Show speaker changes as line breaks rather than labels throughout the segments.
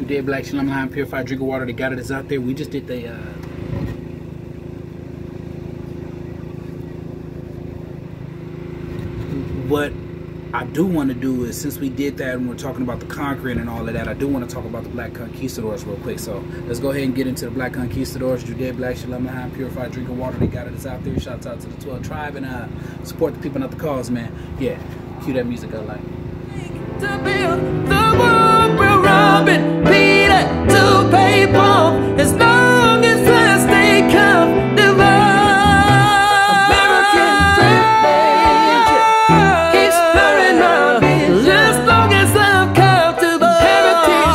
Judea Black, Shalom L'Chaim, purified drinking water. The God that's out there. We just did the what I do want to do is, since we did that and we're talking about the conquering and all of that, I do want to talk about the Black Conquistadors real quick. So let's go ahead and get into the Black Conquistadors. Judea Black, Shalom L'Chaim, purified drinking water. The God that's out there. Shouts out to the 12 tribe and support the people, not the cause, man. Yeah, cue that music I like.
To build the world, we're robbing Peter to pay Paul, as long as I stay comfortable. American privilege keeps burning on me, as long as I'm comfortable. Heritage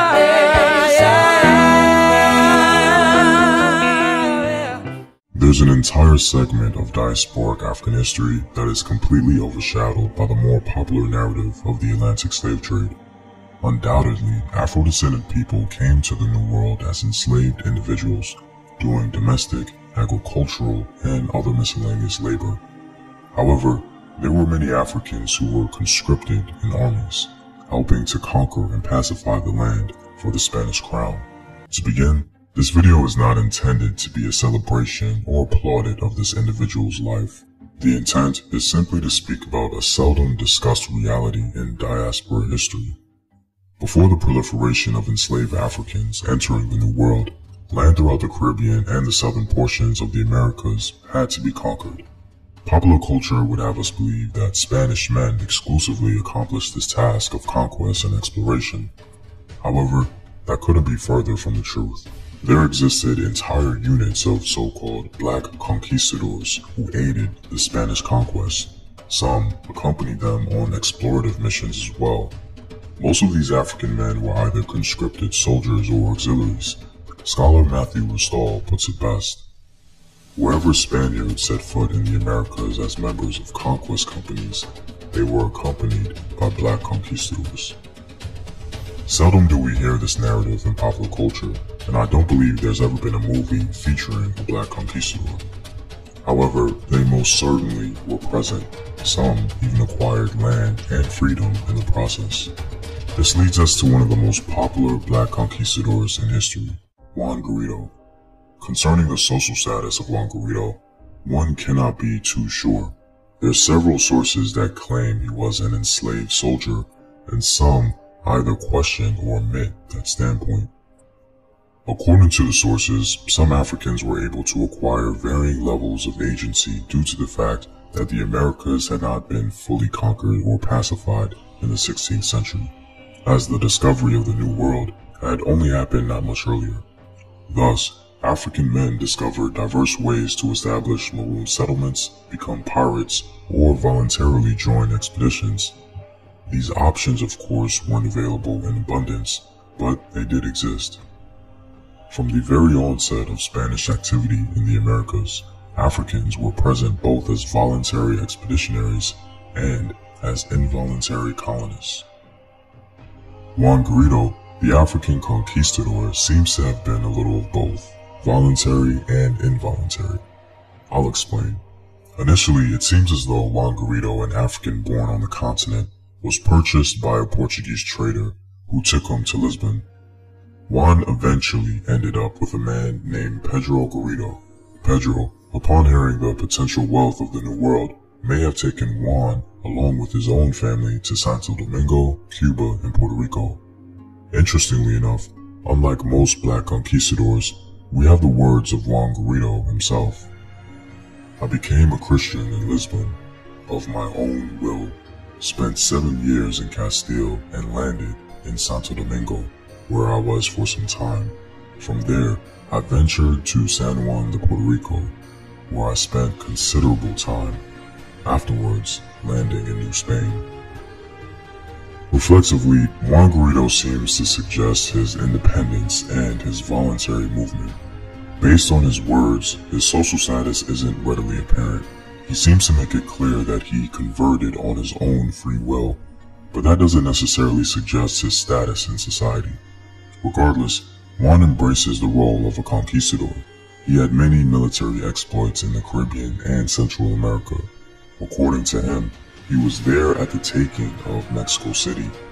sickness.
There's an entire segment of diasporic African history that is completely overshadowed by the more popular narrative of the Atlantic slave trade. Undoubtedly, Afro-descendant people came to the New World as enslaved individuals, doing domestic, agricultural, and other miscellaneous labor. However, there were many Africans who were conscripted in armies, helping to conquer and pacify the land for the Spanish crown. To begin, this video is not intended to be a celebration or plaudit of this individual's life. The intent is simply to speak about a seldom discussed reality in diaspora history. Before the proliferation of enslaved Africans entering the New World, land throughout the Caribbean and the southern portions of the Americas had to be conquered. Popular culture would have us believe that Spanish men exclusively accomplished this task of conquest and exploration. However, that couldn't be further from the truth. There existed entire units of so-called Black Conquistadors who aided the Spanish conquest. Some accompanied them on explorative missions as well. Most of these African men were either conscripted soldiers or auxiliaries. Scholar Matthew Restall puts it best. Wherever Spaniards set foot in the Americas as members of conquest companies, they were accompanied by Black Conquistadors. Seldom do we hear this narrative in popular culture, and I don't believe there's ever been a movie featuring a Black Conquistador. However, they most certainly were present. Some even acquired land and freedom in the process. This leads us to one of the most popular Black Conquistadors in history, Juan Garrido. Concerning the social status of Juan Garrido, one cannot be too sure. There's several sources that claim he was an enslaved soldier, and some either question or admit that standpoint. According to the sources, some Africans were able to acquire varying levels of agency due to the fact that the Americas had not been fully conquered or pacified in the 16th century, as the discovery of the New World had only happened not much earlier. Thus, African men discovered diverse ways to establish maroon settlements, become pirates, or voluntarily join expeditions. These options, of course, weren't available in abundance, but they did exist. From the very onset of Spanish activity in the Americas, Africans were present both as voluntary expeditionaries and as involuntary colonists. Juan Garrido, the African conquistador, seems to have been a little of both, voluntary and involuntary. I'll explain. Initially, it seems as though Juan Garrido, an African born on the continent, was purchased by a Portuguese trader who took him to Lisbon. Juan eventually ended up with a man named Pedro Garrido. Pedro, upon hearing the potential wealth of the New World, may have taken Juan along with his own family to Santo Domingo, Cuba, and Puerto Rico. Interestingly enough, unlike most Black conquistadors, we have the words of Juan Garrido himself. I became a Christian in Lisbon, of my own will, spent 7 years in Castile, and landed in Santo Domingo, where I was for some time. From there, I ventured to San Juan de Puerto Rico, where I spent considerable time, afterwards landing in New Spain. Reflexively, Juan Garrido seems to suggest his independence and his voluntary movement. Based on his words, his social status isn't readily apparent. He seems to make it clear that he converted on his own free will, but that doesn't necessarily suggest his status in society. Regardless, Juan embraces the role of a conquistador. He had many military exploits in the Caribbean and Central America. According to him, he was there at the taking of Mexico City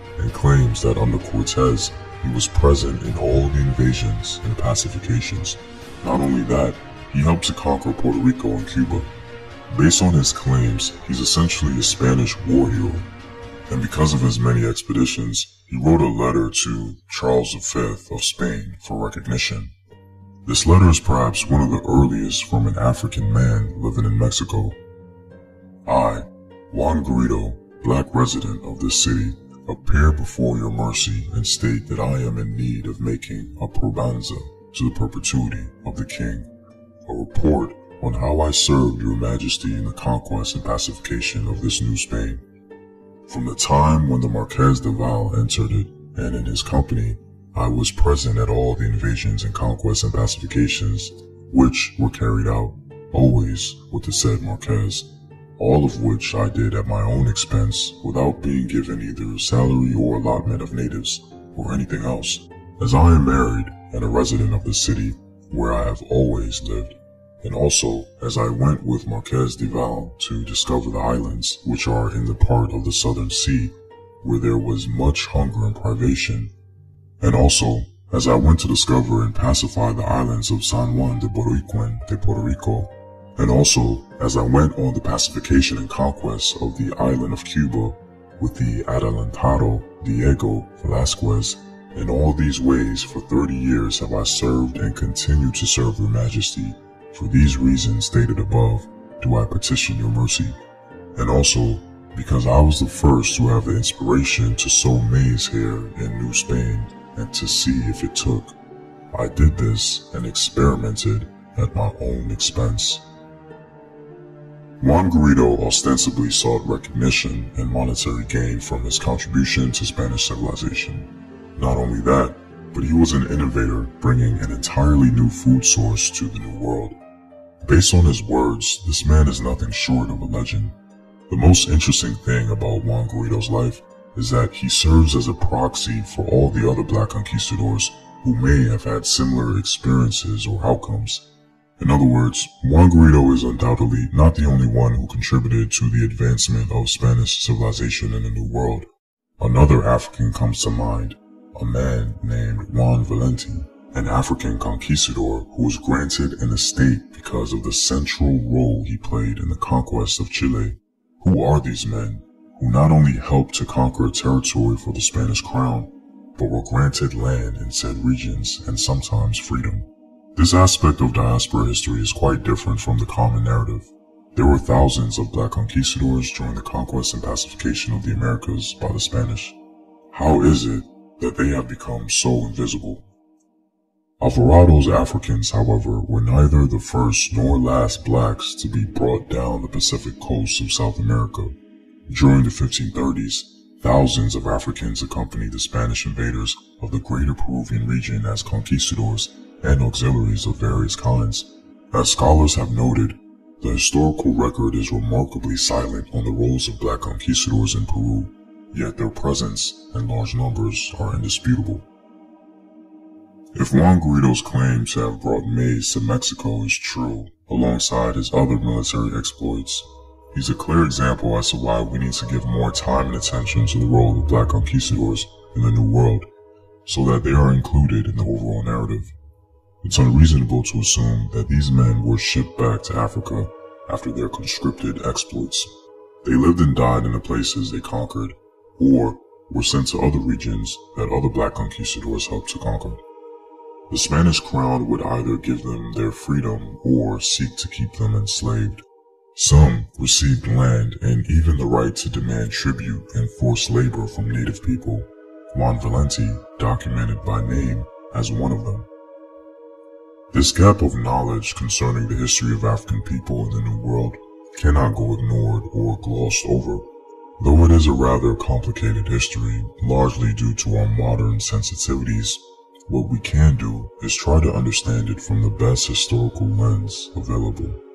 and claims that under Cortez, he was present in all the invasions and pacifications. Not only that, he helped to conquer Puerto Rico and Cuba. Based on his claims, he's essentially a Spanish war hero, and because of his many expeditions, he wrote a letter to Charles V of Spain for recognition. This letter is perhaps one of the earliest from an African man living in Mexico. I, Juan Garrido, black resident of this city, appear before your mercy and state that I am in need of making a probanza to the perpetuity of the king, a report on how I served your majesty in the conquest and pacification of this new Spain. From the time when the Marquez de Val entered it, and in his company, I was present at all the invasions and conquests and pacifications, which were carried out, always with the said Marquez, all of which I did at my own expense without being given either salary or allotment of natives, or anything else, as I am married and a resident of the city where I have always lived, and also as I went with Marquez de Val to discover the islands which are in the part of the Southern Sea where there was much hunger and privation, and also as I went to discover and pacify the islands of San Juan de Boriquen de Puerto Rico, and also as I went on the pacification and conquest of the island of Cuba with the Adelantado Diego Velázquez. In all these ways for 30 years have I served and continue to serve your majesty. For these reasons stated above, do I petition your mercy. And also, because I was the first to have the inspiration to sow maize here in New Spain and to see if it took, I did this and experimented at my own expense. Juan Garrido ostensibly sought recognition and monetary gain from his contribution to Spanish civilization. Not only that, but he was an innovator bringing an entirely new food source to the New World. Based on his words, this man is nothing short of a legend. The most interesting thing about Juan Garrido's life is that he serves as a proxy for all the other black conquistadors who may have had similar experiences or outcomes. In other words, Juan Garrido is undoubtedly not the only one who contributed to the advancement of Spanish civilization in the New World. Another African comes to mind, a man named Juan Valenti, an African conquistador who was granted an estate because of the central role he played in the conquest of Chile. Who are these men, who not only helped to conquer a territory for the Spanish crown, but were granted land in said regions and sometimes freedom? This aspect of diaspora history is quite different from the common narrative. There were thousands of black conquistadors during the conquest and pacification of the Americas by the Spanish. How is it that they have become so invisible? Alvarado's Africans, however, were neither the first nor last blacks to be brought down the Pacific coast of South America. During the 1530s, thousands of Africans accompanied the Spanish invaders of the greater Peruvian region as conquistadors and auxiliaries of various kinds. As scholars have noted, the historical record is remarkably silent on the roles of black conquistadors in Peru, yet their presence and large numbers are indisputable. If Juan Garrido's claim to have brought maize to Mexico is true, alongside his other military exploits, he's a clear example as to why we need to give more time and attention to the role of black conquistadors in the New World, so that they are included in the overall narrative. It's unreasonable to assume that these men were shipped back to Africa after their conscripted exploits. They lived and died in the places they conquered, or were sent to other regions that other black conquistadors helped to conquer. The Spanish crown would either give them their freedom or seek to keep them enslaved. Some received land and even the right to demand tribute and forced labor from native people. Juan Valenti, documented by name as one of them. This gap of knowledge concerning the history of African people in the New World cannot go ignored or glossed over, though it is a rather complicated history, largely due to our modern sensitivities. What we can do is try to understand it from the best historical lens available.